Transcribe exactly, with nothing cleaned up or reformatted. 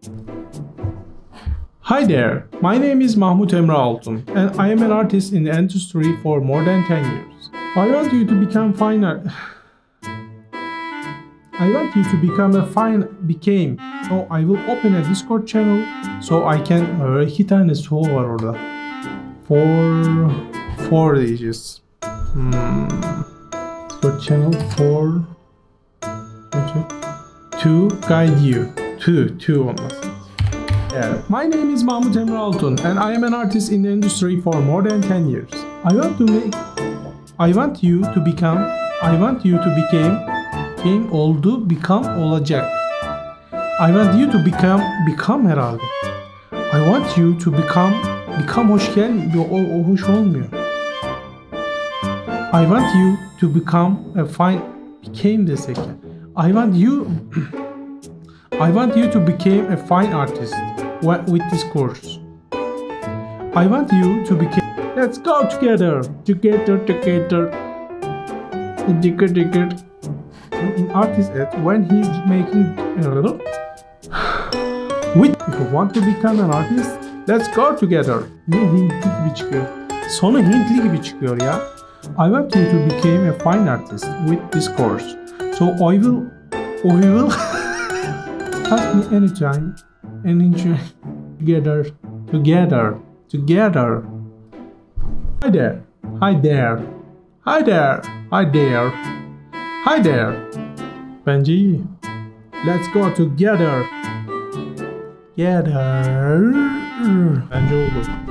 Hi there, my name is Mahmut Emre Altun and I am an artist in the industry for more than ten years. I want you to become fine art. I want you to become a fine became. So I will open a Discord channel so I can uh, iki tane sol var orada. For four diyeceğiz. Hmm. Discord channel for to guide you. Two, two olmaz. Yeah. My name is Mahmut Emre Altun and I am an artist in the industry for more than ten years. I want to make I want you to become I want you to become became oldu become olacak. I want you to become become herhalde. I want you to become become hoş gelmiyor. O, o hoş olmuyor. I want you to become a fine became desek ya. I want you I want you to become a fine artist with this course. I want you to become. Let's go together, together, together, together, together. In artist ed, when he's making. With, if you want to become an artist, let's go together. Ne Hintli gibi çıkıyor. Sonu Hintli gibi çıkıyor ya. I want you to become a fine artist with this course. So I will, I will. Ask me anytime and enjoy together, together, together. Hi there, hi there, hi there, hi there, hi there. Bence iyi. Let's go together. Together. Bence oldu.